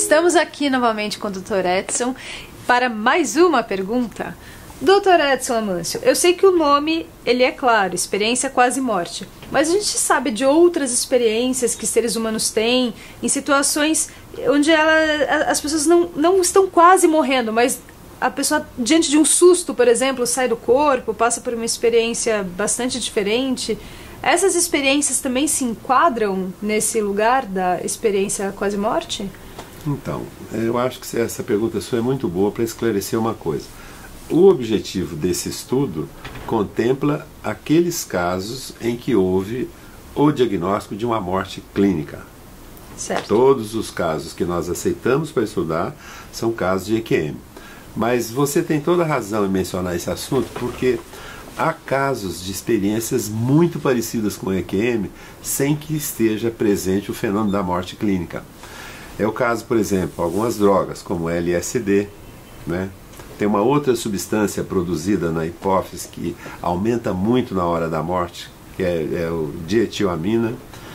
Estamos aqui novamente com o Dr. Edson para mais uma pergunta. Dr. Edson Amâncio, eu sei que o nome, ele é claro, experiência quase morte, mas a gente sabe de outras experiências que seres humanos têm em situações onde as pessoas não estão quase morrendo, mas a pessoa, diante de um susto, por exemplo, sai do corpo, passa por uma experiência bastante diferente. Essas experiências também se enquadram nesse lugar da experiência quase morte? Então, eu acho que essa pergunta sua é muito boa para esclarecer uma coisa. O objetivo desse estudo contempla aqueles casos em que houve o diagnóstico de uma morte clínica. Certo. Todos os casos que nós aceitamos para estudar são casos de EQM. Mas você tem toda a razão em mencionar esse assunto, porque há casos de experiências muito parecidas com o EQM sem que esteja presente o fenômeno da morte clínica. É o caso, por exemplo, algumas drogas, como o LSD, né? Tem uma outra substância produzida na hipófise que aumenta muito na hora da morte, que é o dietilamina.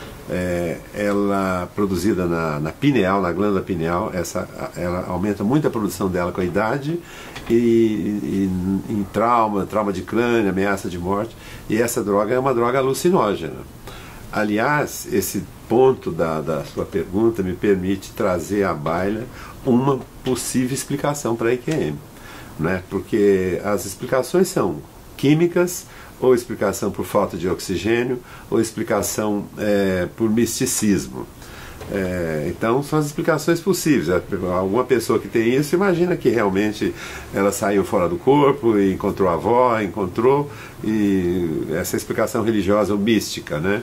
Ela produzida na pineal, na glândula pineal, ela aumenta muito a produção dela com a idade e em trauma de crânio, ameaça de morte. E essa droga é uma droga alucinógena. Aliás, esse ponto da sua pergunta me permite trazer à baila uma possível explicação para a EQM, né? Porque as explicações são químicas, ou explicação por falta de oxigênio, ou explicação por misticismo. Então são as explicações possíveis. Alguma pessoa que tem isso imagina que realmente ela saiu fora do corpo e encontrou a avó, e essa explicação religiosa ou mística, né?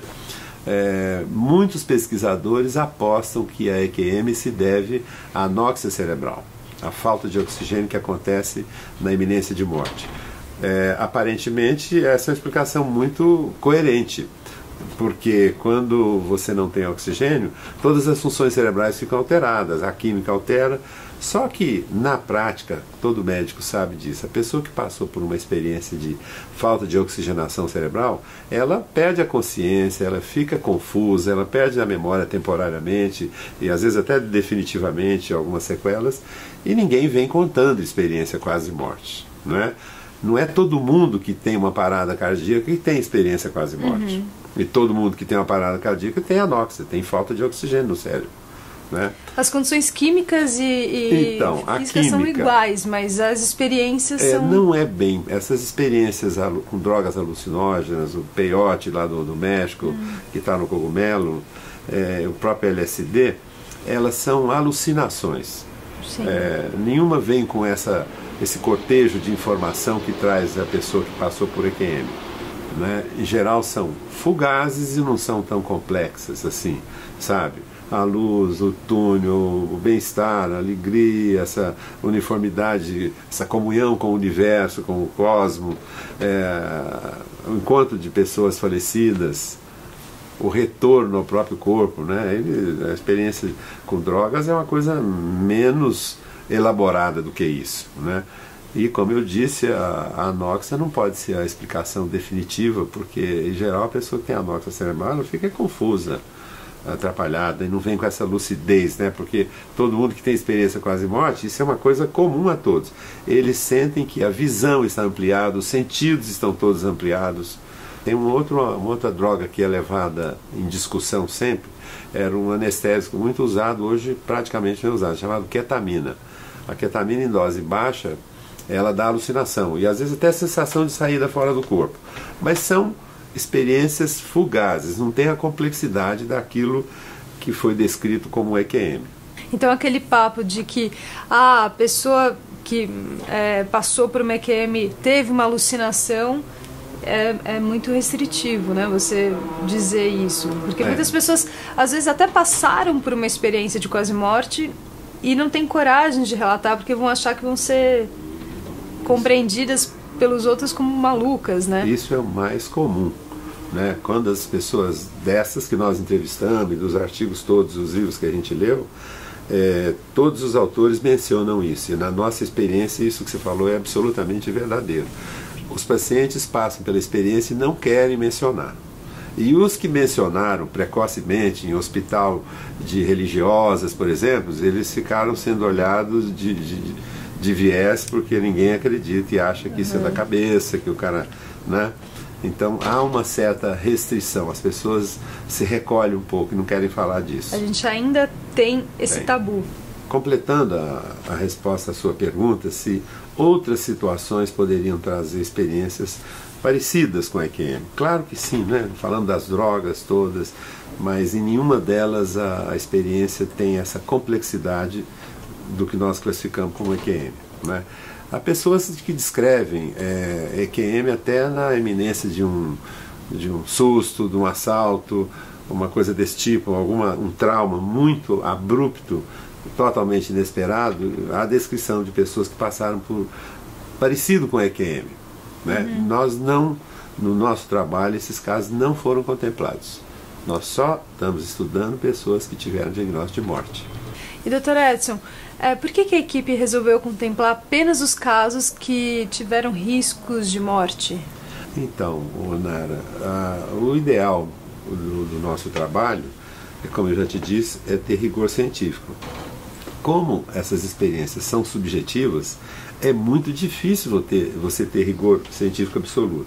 Muitos pesquisadores apostam que a EQM se deve à anóxia cerebral, a falta de oxigênio que acontece na iminência de morte. Aparentemente essa é uma explicação muito coerente, porque quando você não tem oxigênio, todas as funções cerebrais ficam alteradas, a química altera. Só que na prática, todo médico sabe disso, a pessoa que passou por uma experiência de falta de oxigenação cerebral, ela perde a consciência, ela fica confusa, ela perde a memória temporariamente e às vezes até definitivamente algumas sequelas, e ninguém vem contando experiência quase morte, não é? Não é todo mundo que tem uma parada cardíaca que tem experiência quase morte. Uhum. E todo mundo que tem uma parada cardíaca tem anóxia, tem falta de oxigênio no cérebro, né? As condições químicas e físicas são iguais, mas as experiências são... Não é bem. Essas experiências com drogas alucinógenas, o peyote lá do México, que está no cogumelo, o próprio LSD, elas são alucinações. Nenhuma vem com esse cortejo de informação que traz a pessoa que passou por EQM, né? Em geral são fugazes e não são tão complexas assim, sabe? A luz, o túnel, o bem-estar, a alegria, essa uniformidade, essa comunhão com o universo, com o cosmos, o encontro de pessoas falecidas, o retorno ao próprio corpo, né? A experiência com drogas é uma coisa menos elaborada do que isso, né? E como eu disse, a anóxia não pode ser a explicação definitiva, porque em geral a pessoa que tem anóxia cerebral ela fica confusa, atrapalhada e não vem com essa lucidez, né? Porque todo mundo que tem experiência quase morte, isso é uma coisa comum a todos. Eles sentem que a visão está ampliada, os sentidos estão todos ampliados. Tem uma outra droga que é levada em discussão sempre, era um anestésico muito usado, hoje praticamente não é usado, chamado ketamina. A ketamina em dose baixa, ela dá alucinação e às vezes até a sensação de saída fora do corpo. Mas são experiências fugazes, não tem a complexidade daquilo que foi descrito como EQM. Então aquele papo de que a pessoa que passou por uma EQM teve uma alucinação é muito restritivo, né? Você dizer isso. Porque muitas pessoas às vezes até passaram por uma experiência de quase morte e não têm coragem de relatar porque vão achar que vão ser compreendidas pelos outros como malucas, né? Isso é o mais comum, né? Quando as pessoas dessas que nós entrevistamos, e dos artigos todos, os livros que a gente leu, todos os autores mencionam isso. E na nossa experiência, isso que você falou é absolutamente verdadeiro. Os pacientes passam pela experiência e não querem mencionar. E os que mencionaram precocemente em hospital de religiosas, por exemplo, eles ficaram sendo olhados de viés, porque ninguém acredita e acha que isso é da cabeça, que o cara, né? Então há uma certa restrição, as pessoas se recolhem um pouco e não querem falar disso. A gente ainda tem esse tabu. Completando a resposta à sua pergunta, se outras situações poderiam trazer experiências parecidas com a EQM. Claro que sim, né? Falando das drogas todas, mas em nenhuma delas a experiência tem essa complexidade do que nós classificamos como EQM, né? Há pessoas que descrevem EQM até na iminência de um susto, de um assalto, uma coisa desse tipo, um trauma muito abrupto, totalmente inesperado. Há descrição de pessoas que passaram por parecido com EQM, né? Nós não, no nosso trabalho, esses casos não foram contemplados. Nós só estamos estudando pessoas que tiveram diagnóstico de morte. E Dr. Edson, por que a equipe resolveu contemplar apenas os casos que tiveram riscos de morte? Então, Nara, o ideal do nosso trabalho, como eu já te disse, é ter rigor científico. Como essas experiências são subjetivas, é muito difícil você ter rigor científico absoluto.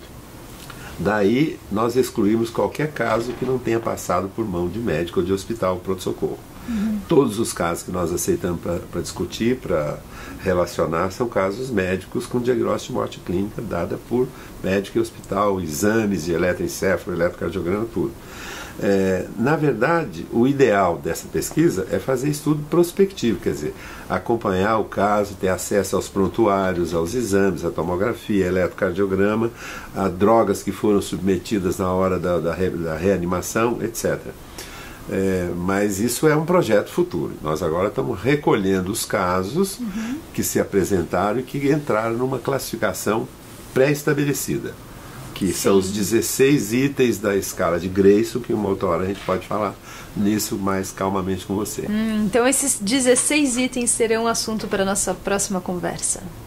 Daí, nós excluímos qualquer caso que não tenha passado por mão de médico ou de hospital pronto-socorro. Todos os casos que nós aceitamos para discutir, para relacionar, são casos médicos com diagnóstico de morte clínica dada por médico e hospital, exames de eletroencefalo, eletrocardiograma, tudo. Na verdade, o ideal dessa pesquisa é fazer estudo prospectivo, quer dizer, acompanhar o caso, ter acesso aos prontuários, aos exames, à tomografia, eletrocardiograma, a drogas que foram submetidas na hora da reanimação, etc. Mas isso é um projeto futuro. Nós agora estamos recolhendo os casos que se apresentaram e que entraram numa classificação pré-estabelecida, que são os 16 itens da escala de Grayson, que uma outra hora a gente pode falar nisso mais calmamente com você. Então esses 16 itens serão assunto para a nossa próxima conversa.